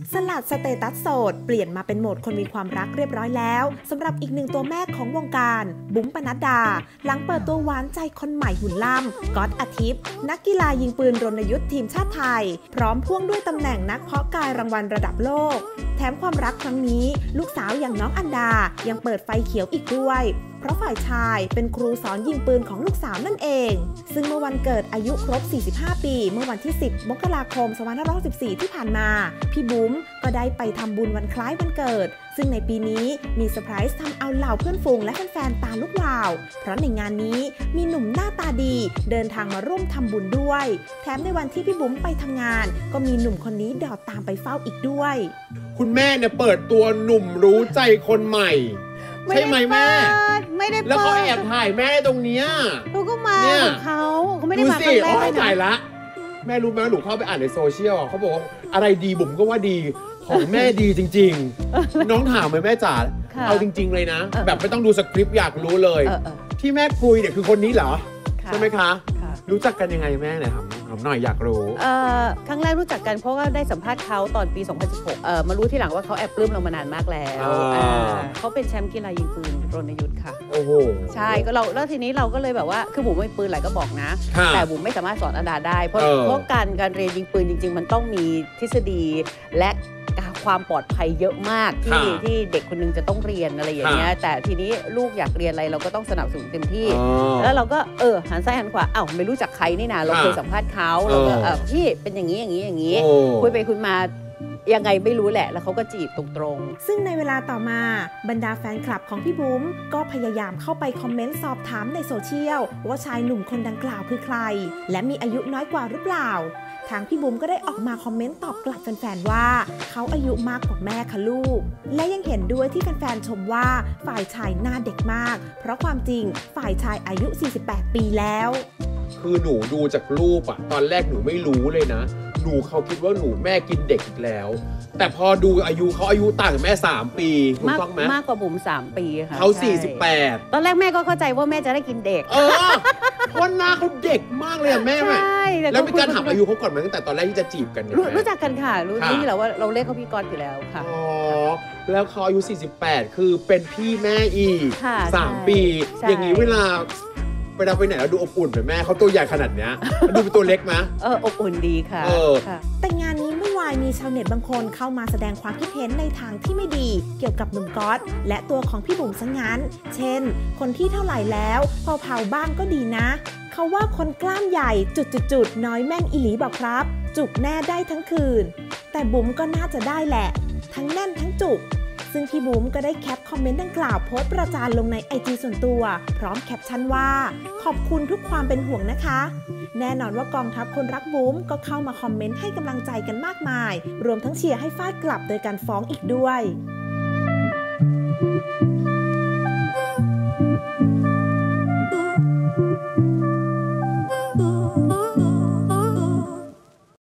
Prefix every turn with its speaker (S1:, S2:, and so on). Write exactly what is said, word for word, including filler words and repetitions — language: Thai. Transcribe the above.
S1: สลัดสเตตัสโสดเปลี่ยนมาเป็นโหมดคนมีความรักเรียบร้อยแล้วสำหรับอีกหนึ่งตัวแม่ของวงการบุ๋มปนัดดาหลังเปิดตัวหวานใจคนใหม่หุ่นล่ำก๊อตอาทิตย์นักกีฬายิงปืนรณยุทธ์ทีมชาติไทยพร้อมพ่วงด้วยตำแหน่งนักเพาะกายรางวัลระดับโลกแถมความรักครั้งนี้ลูกสาวอย่างน้องอันดายังเปิดไฟเขียวอีกด้วยเพราะฝ่ายชายเป็นครูสอนยิงปืนของลูกสาวนั่นเองซึ่งเมื่อวันเกิดอายุครบสี่สิบห้าปีเมื่อวันที่สิบมกราคมสองพันห้าร้อยหกสิบสี่ที่ผ่านมาพี่บุ๋มก็ได้ไปทำบุญวันคล้ายวันเกิดซึ่งในปีนี้มีเซอร์ไพรส์ทำเอาเหล่าเพื่อนฝูงและแฟนๆตาลุกวาวเพราะในงานนี้มีหนุ่มหน้าตาดีเดินทางมาร่วมทำบุญด้วยแถมในวันที่พี่บุ๋มไปทำงานก็มีหนุ่มคนนี้ดอดตามไปเฝ้าอีกด้วย
S2: คุณแม่เนี่ยเปิดตัวหนุ่มรู้ใจคนใหม่ใช่ไหมแม่
S3: ไม่ได้เปิด
S2: แล้วเขาแอบถ่ายแม่ตรงเนี้ย
S3: เขาก็มาของเขาเขาไม่ได้มาครั้งแรก
S2: ถ่ายละแม่รู้ไหมหนูเข้าไปอ่านในโซเชียลเขาบอกว่าอะไรดีบุ๋มก็ว่าดีของแม่ดีจริงๆน้องถามไหมแม่จ๋าเอาจริงๆเลยนะแบบไม่ต้องดูสคริปต์อยากรู้เลยที่แม่คุยเนี่ยคือคนนี้เหรอใช่ไหมคะรู้จักกันยังไงแม่เนี่ยครับผมหน่อยอยากรู้
S3: เอ่อครั้งแรกรู้จักกันเพราะว่าได้สัมภาษณ์เขาตอนปีสองพันสิบหกเอ่อมารู้ทีหลังว่าเขาแอบปลื้มเรามานานมากแล้วเขาเป็นแชมป์กีฬายิงปืนรณยุทธ์ค่ะ
S2: โอ้โห
S3: ใช่ก็เราแล้วทีนี้เราก็เลยแบบว่าคือบุ๋มไม่ปืนหลายก็บอกนะแต่บุ๋มไม่สามารถสอนอันดาได้เพราะเพราะการการเรียนยิงปืนจริงๆมันต้องมีทฤษฎีและความปลอดภัยเยอะมากที่ที่เด็กคนนึงจะต้องเรียนอะไรอย่างเงี้ยแต่ทีนี้ลูกอยากเรียนอะไรเราก็ต้องสนับสนุนเต็มที่แล้วเราก็เออหันซ้ายหันขวาอ้าวไม่รู้จักใครนี่นะเราเคยสัมภาษณ์เขาเราก็เออพี่เป็นอย่างนี้อย่างนี้อย่างนี้คุยไปคุยมายังไงไม่รู้แหละแล้วเขาก็จีบตรง
S1: ๆซึ่งในเวลาต่อมาบรรดาแฟนคลับของพี่บุ๋มก็พยายามเข้าไปคอมเมนต์สอบถามในโซเชียลว่าชายหนุ่มคนดังกล่าวคือใครและมีอายุน้อยกว่าหรือเปล่าทางพี่บุ๋มก็ได้ออกมาคอมเมนต์ตอบกลับแฟนๆว่าเขาอายุมากกว่าแม่ค่ะลูกและยังเห็นด้วยที่แฟนๆชมว่าฝ่ายชายหน้าเด็กมากเพราะความจริงฝ่ายชายอายุสี่สิบแปดปีแล้ว
S2: คือหนูดูจากรูปอะตอนแรกหนูไม่รู้เลยนะหนูเขาคิดว่าหนูแม่กินเด็กอีกแล้วแต่พอดูอายุเขาอายุต่างกับแม่สามปีถูกต้องไหม
S3: มากกว่าบุ๋มสามปีค่ะ
S2: เขาสี่สิบแปด
S3: ตอนแรกแม่ก็เข้าใจว่าแม่จะได้กินเด็ก
S2: เออเพราะหน้าเขาเด็กมากเลยอะแม่ใช่แล้วมีการถามอายุเขาก่อนไหมตั้งแต่ตอนแรกที่จะจีบกันเนี่ย
S3: รู้จักกันค่ะรู้นี่แหละว่าเราเรียกเขาพี่กรณ์อยู่แล้วค่ะ
S2: อ๋อแล้วเขาอายุสี่สิบแปดคือเป็นพี่แม่อีกสามปีอย่างนี้เวลาเวลาไปไหนเราดูอบอุ่นเลยแม่เขาตัวใหญ่ขนาดเนี้ยดูเป็นตัวเล็กไหม
S3: เอออบอุ่นดีค่ะ
S1: แต่งานนี้ไม่วายมีชาวเน็ตบางคนเข้ามาแสดงความคิดเห็นในทางที่ไม่ดีเกี่ยวกับหนุ่มก๊อตและตัวของพี่บุ๋มซะงั้นเช่นคนที่เท่าไหร่แล้วพอเผาบ้างก็ดีนะเขาว่าคนกล้ามใหญ่จุดๆๆน้อยแม่นอีหลีบอกครับจุกแน่ได้ทั้งคืนแต่บุ๋มก็น่าจะได้แหละทั้งแน่นทั้งจุกซึ่งพี่บุ๋มก็ได้แคปคอมเมนต์ดังกล่าวโพสต์ประจานลงใน ไอ จี ส่วนตัวพร้อมแคปชั่นว่าขอบคุณทุกความเป็นห่วงนะคะแน่นอนว่ากองทัพคนรักบุ๋มก็เข้ามาคอมเมนต์ให้กำลังใจกันมากมายรวมทั้งเชียร์ให้ฟาดกลับโดยการฟ้องอีกด้วย